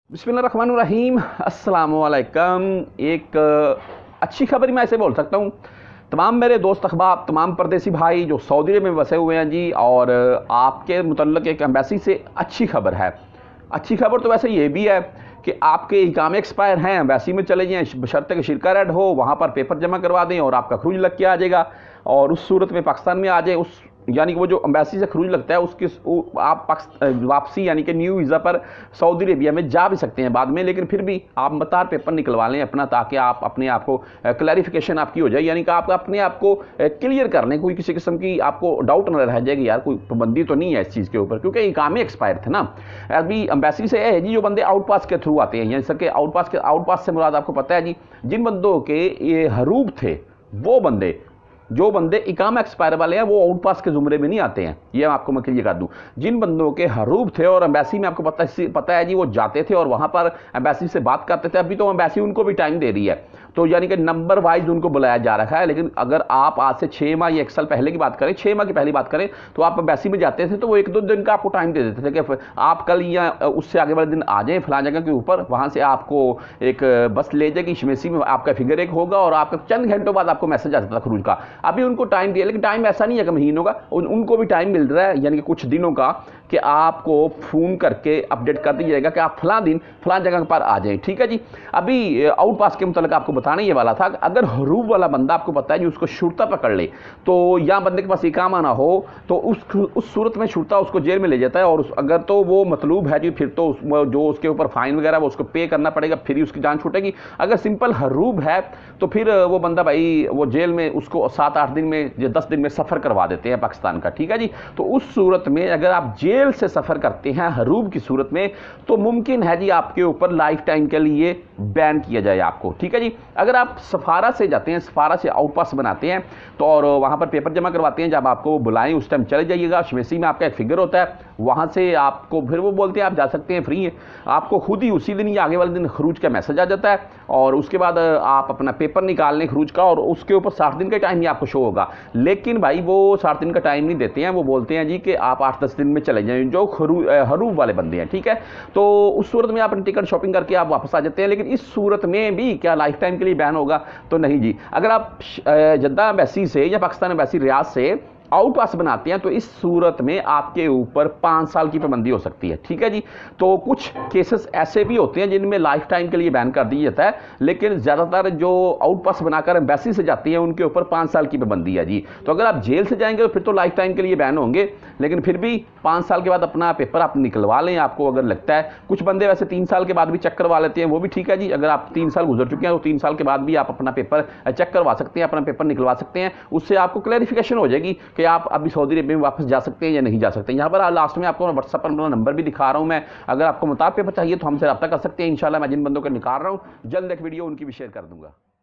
बिस्मिल्लाहिर्रहमानिर्रहीम अस्सलामुअलैकुम। एक अच्छी खबर मैं ऐसे बोल सकता हूँ तमाम मेरे दोस्त अहबाब, तमाम परदेसी भाई जो सऊदी अरब में बसे हुए हैं जी, और आपके मुतल्लिक़ एक एम्बेसी से अच्छी खबर है। अच्छी खबर तो वैसे ये भी है कि आपके इकामे एक्सपायर हैं, एम्बेसी में चले जाएँ बशर्ते कि शिरका रेड हो, वहाँ पर पेपर जमा करवा दें और आपका खरूज लग के आ जाएगा। और उस सूरत में पाकिस्तान में आ जाए, उस यानी कि वो जो एम्बेसी से खरूज लगता है उसकी आप वापसी यानी कि न्यू वीज़ा पर सऊदी अरेबिया में जा भी सकते हैं बाद में, लेकिन फिर भी आप मतार पेपर निकलवा लें अपना, ताकि आप अपने आप को क्लैरिफिकेशन आपकी हो जाए, यानी कि आप अपने आप को क्लियर कर लें, कोई किसी किस्म की आपको डाउट न रह जाएगी यार कोई पाबंदी तो नहीं है इस चीज़ के ऊपर, क्योंकि इकामे एक्सपायर थे ना। अभी एम्बेसी से है जी जो बंदे आउट पास के थ्रू आते हैं, यानी सर के आउट पास से मुराद आपको पता है जी, जिन बंदों के ये हरूब थे वो बंदे, जो बंदे इकामा एक्सपायर वाले हैं वो आउट पास के जुमरे में नहीं आते हैं। ये आपको मैं क्लियर कर दूं, जिन बंदों के हरूब थे और एम्बेसी में आपको पता है जी वो जाते थे और वहां पर एम्बेसी से बात करते थे। अभी तो एम्बेसी उनको भी टाइम दे रही है, तो यानी कि नंबर वाइज उनको बुलाया जा रखा है। लेकिन अगर आप आज से 6 माह या 1 साल पहले की बात करें, 6 माह की पहली बात करें, तो आप एम्बेसी में जाते थे तो वो 1-2 दिन का आपको टाइम दे देते थे कि आप कल या उससे आगे वाले दिन आ जाएं फलां जगह के ऊपर, वहां से आपको एक बस ले जाएगी शमेसी में, आपका फिगर एक होगा और आपका चंद घंटों बाद आपको मैसेज आता था खरूज का। अभी उनको टाइम दिया, लेकिन टाइम ऐसा नहीं है कि महीनों का, उनको भी टाइम मिल रहा है यानी कि कुछ दिनों का, कि आपको फ़ोन करके अपडेट कर दिया जाएगा कि आप फलां दिन फलां जगह पर आ जाएं। ठीक है जी। अभी आउट पास के मुताबिक आपको बताने ये वाला था, अगर हरूब वाला बंदा आपको पता है जी उसको शुरता पकड़ ले, तो या बंदे के पास इकामा ना हो, तो उस सूरत में शुरता उसको जेल में ले जाता है। और अगर तो वो मतलूब है जी, फिर तो जो उसके ऊपर फाइन वगैरह वो उसको पे करना पड़ेगा, फिर ही उसकी जान छूटेगी। अगर सिंपल हरूब है तो फिर वो बंदा भाई वो जेल में उसको 7-8 दिन में या 10 दिन में सफ़र करवा देते हैं पाकिस्तान का। ठीक है जी। तो उस सूरत में अगर आप जेल से सफ़र करते हैं हरूब की सूरत में, तो मुमकिन है जी आपके ऊपर लाइफ टाइम के लिए बैन किया जाए आपको। ठीक है जी। अगर आप सफारा से जाते हैं, सफारा से आउट पास बनाते हैं तो और वहाँ पर पेपर जमा करवाते हैं, जब आपको बुलाएं उस टाइम चले जाइएगा। शमेसी में आपका एक फिगर होता है, वहाँ से आपको फिर वो बोलते हैं आप जा सकते हैं, फ्री है। आपको खुद ही उसी दिन या आगे वाले दिन खरूज का मैसेज आ जाता है और उसके बाद आप अपना पेपर निकाल लें खरूज का, और उसके ऊपर 60 दिन का टाइम ही आपको शो होगा। लेकिन भाई वो 60 दिन का टाइम नहीं देते हैं, वो बोलते हैं जी कि आप 8-10 दिन में चले जाएँ, जो हरूब वाले बंदे हैं। ठीक है। तो उस सूरत में आप अपनी टिकट शॉपिंग करके आप वापस आ जाते हैं। लेकिन इस सूरत में भी क्या लाइफ टाइम के लिए बैन होगा? तो नहीं जी। अगर आप जद्दा एम्बेसी से या पाकिस्तान एम्बेसी रियाद से आउट पास बनाते हैं तो इस सूरत में आपके ऊपर 5 साल की पाबंदी हो सकती है। ठीक है जी। तो कुछ केसेस ऐसे भी होते हैं जिनमें लाइफ टाइम के लिए बैन कर दिया जाता है, लेकिन ज़्यादातर जो आउट पास बनाकर एम्बेसी से जाती हैं उनके ऊपर 5 साल की पाबंदी है जी। तो अगर आप जेल से जाएंगे तो फिर तो लाइफ टाइम के लिए बैन होंगे, लेकिन फिर भी 5 साल के बाद अपना पेपर आप निकलवा लें। आपको अगर लगता है, कुछ बंदे वैसे 3 साल के बाद भी चेक करवा लेते हैं, वो भी ठीक है जी। अगर आप 3 साल गुजर चुके हैं तो 3 साल के बाद भी आप अपना पेपर चेक करवा सकते हैं, अपना पेपर निकलवा सकते हैं। उससे आपको क्लैरिफिकेशन हो जाएगी कि आप अभी सऊदी अरबिया में वापस जा सकते हैं या नहीं जा सकते। यहाँ पर लास्ट में आपको व्हाट्सएप पर अपना नंबर भी दिखा रहा हूँ मैं, अगर आपको मुताबिक पेपर चाहिए तो हमसे रब्ता कर सकते हैं। इंशाल्लाह मैं जिन बंदों को निकाल रहा हूँ जल्द एक वीडियो उनकी भी शेयर कर दूंगा।